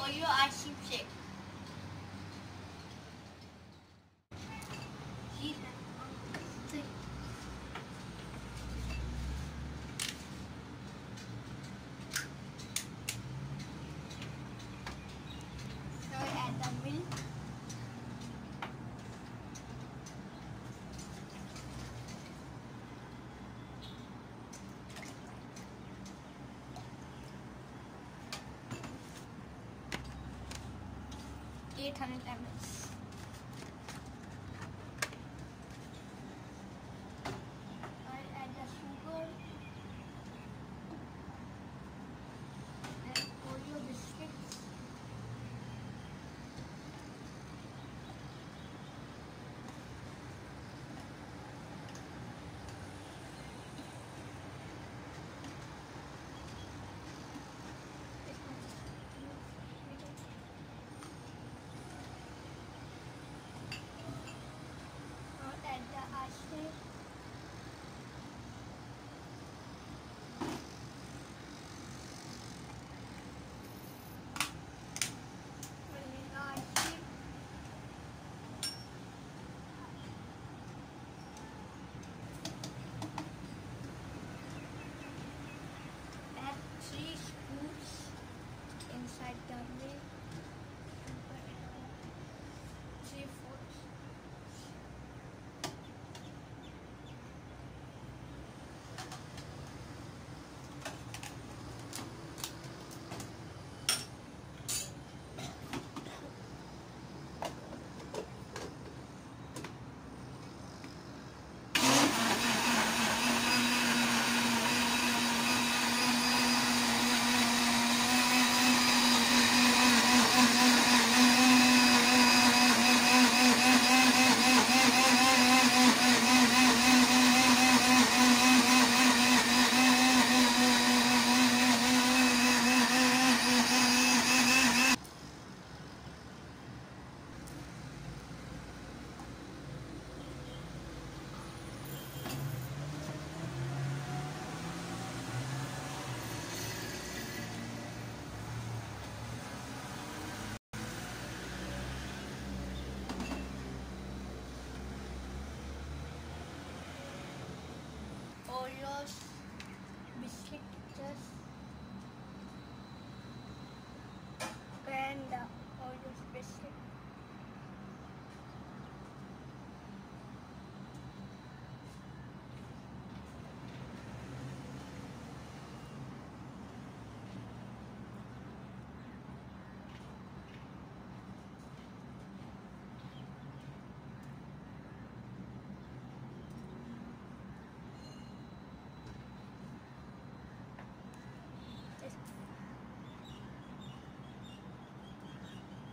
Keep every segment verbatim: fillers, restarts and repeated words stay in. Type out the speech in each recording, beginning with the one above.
Oreo ice cream shake. So add the milk. eight hundred milliliters. I'll add the sugar and Oreo biscuits. Add three scoops inside the milk. Three fourths. Oreos biscuits and the Oreos biscuit.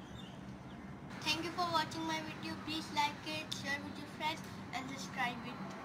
Thank you for watching my video. Please like it, share with your friends and subscribe it.